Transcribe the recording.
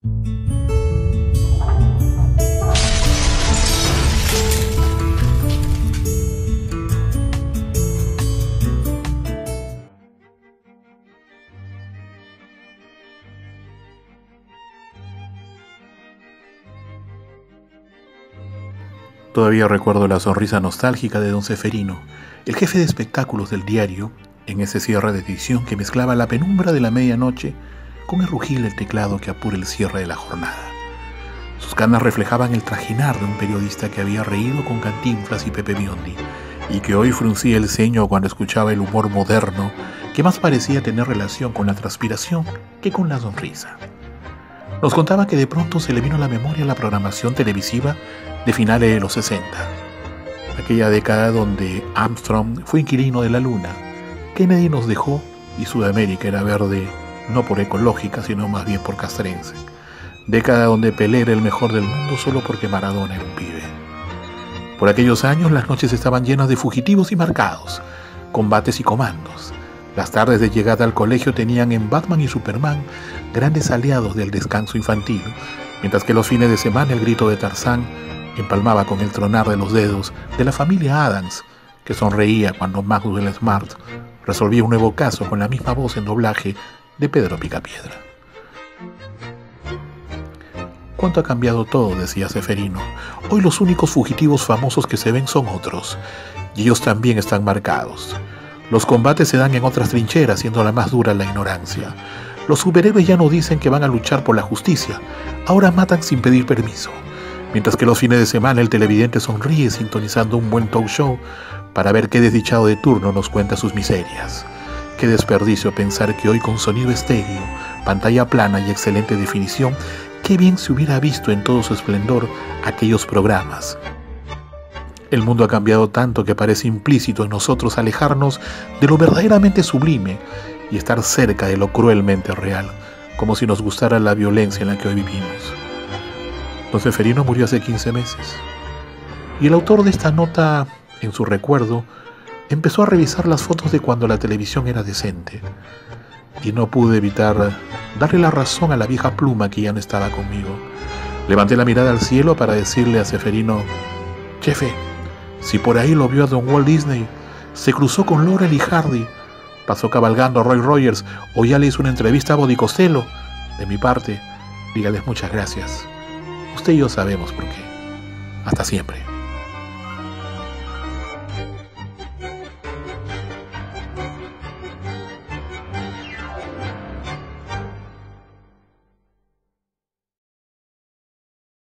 Todavía recuerdo la sonrisa nostálgica de don Ceferino, el jefe de espectáculos del diario, en ese cierre de edición que mezclaba la penumbra de la medianoche con el rugir del teclado que apura el cierre de la jornada. Sus canas reflejaban el trajinar de un periodista que había reído con Cantinflas y Pepe Biondi, y que hoy fruncía el ceño cuando escuchaba el humor moderno que más parecía tener relación con la transpiración que con la sonrisa. Nos contaba que de pronto se le vino a la memoria la programación televisiva de finales de los 60, aquella década donde Armstrong fue inquilino de la Luna, Kennedy nos dejó y Sudamérica era verde no por ecológica sino más bien por castrense, década donde Pelé era el mejor del mundo solo porque Maradona era un pibe. Por aquellos años las noches estaban llenas de fugitivos y marcados, combates y comandos. Las tardes de llegada al colegio tenían en Batman y Superman grandes aliados del descanso infantil, mientras que los fines de semana el grito de Tarzán empalmaba con el tronar de los dedos de la familia Addams, que sonreía cuando Maxwell Smart resolvía un nuevo caso con la misma voz en doblaje de Pedro Picapiedra. ¿Cuánto ha cambiado todo?, decía Ceferino. Hoy los únicos fugitivos famosos que se ven son otros, y ellos también están marcados. Los combates se dan en otras trincheras, siendo la más dura la ignorancia. Los superhéroes ya no dicen que van a luchar por la justicia, ahora matan sin pedir permiso. Mientras que los fines de semana el televidente sonríe sintonizando un buen talk show para ver qué desdichado de turno nos cuenta sus miserias. Qué desperdicio pensar que hoy con sonido estéreo, pantalla plana y excelente definición, qué bien se hubiera visto en todo su esplendor aquellos programas. El mundo ha cambiado tanto que parece implícito en nosotros alejarnos de lo verdaderamente sublime y estar cerca de lo cruelmente real, como si nos gustara la violencia en la que hoy vivimos. Don Ceferino murió hace 15 meses, y el autor de esta nota, en su recuerdo, empezó a revisar las fotos de cuando la televisión era decente, y no pude evitar darle la razón a la vieja pluma que ya no estaba conmigo. Levanté la mirada al cielo para decirle a Ceferino: «Jefe, si por ahí lo vio a don Walt Disney, se cruzó con Laurel y Hardy, pasó cabalgando a Roy Rogers o ya le hizo una entrevista a Bobby Costello, de mi parte, dígales muchas gracias. Usted y yo sabemos por qué. Hasta siempre».